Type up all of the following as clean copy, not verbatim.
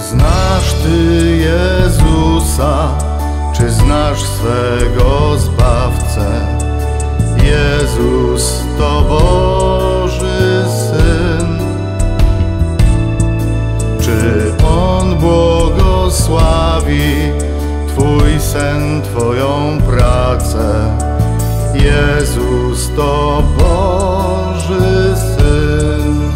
znasz Ty Jezusa? Czy znasz swego Zbawcę? Jezus to Boży Syn. Czy On błogosławi Twój sen, Twoją pracę? Jezus to Boży Syn.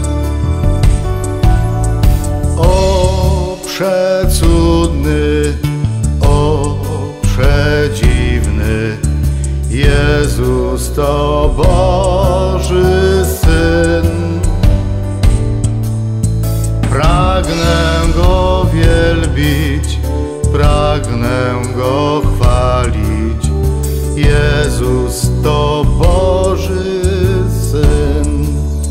O przecudny, o przedziwny, Jezus to Boży Syn. Pragnę Go wielbić, pragnę Go chwalić. Jezus to Boży Syn.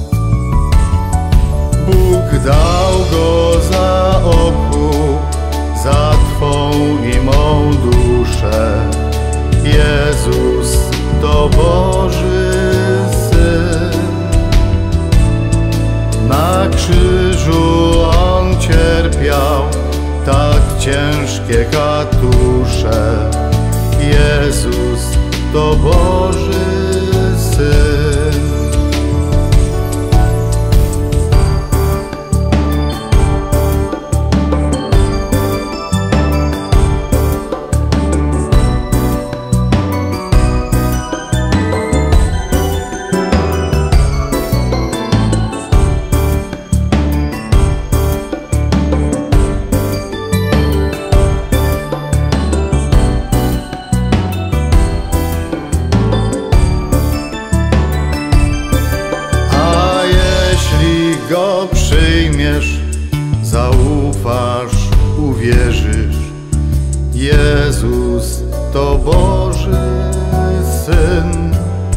Bóg dał Go za okup, za Twą i mą duszę. Jezus to Boży Syn. Na krzyżu On cierpiał tak ciężkie katusze. Jezus to Boży Syn. Go przyjmiesz, zaufasz, uwierzysz. Jezus to Boży Syn.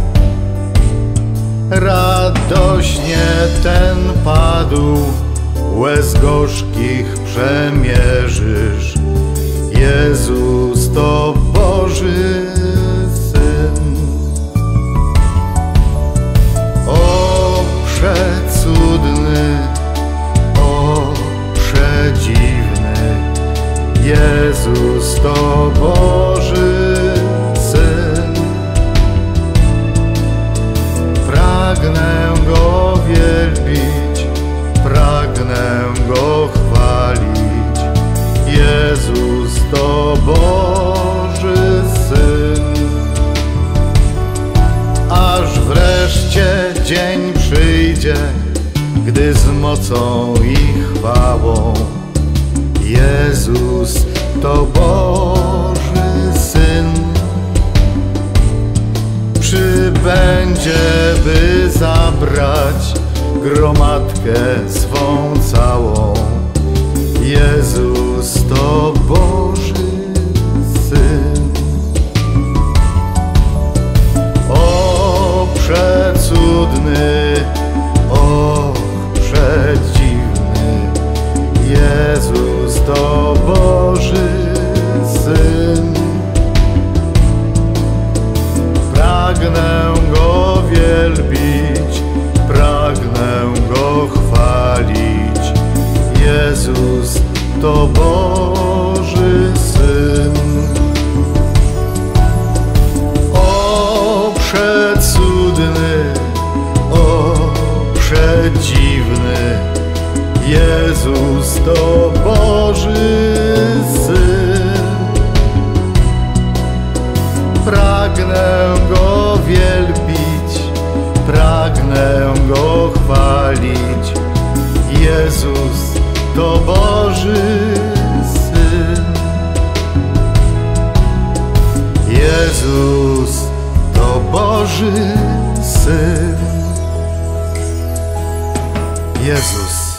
Radośnie ten padł, łez gorzkich przemierzysz. Jezus to Boży Syn. O przecudny, o przedziwny, Jezus to Boży Syn. Pragnę Go wielbić, pragnę Go chwalić. Jezus to Boży Syn. Aż wreszcie dzień przyjdzie, gdy z mocą i chwałą Jezus to Boży Syn przybędzie, by zabrać gromadkę swą całą. Jezus to Boży Syn. O przecudny, o przedziwny, Jezus to Boży Syn. Pragnę Go wielbić, pragnę Go chwalić. Jezus to Boży Syn. O przecudny, o przedziwny, Jezus to Boży Syn. Pragnę Go wielbić, pragnę Go chwalić. Jezus to Boży Syn. Jezus to Boży Syn. Jezus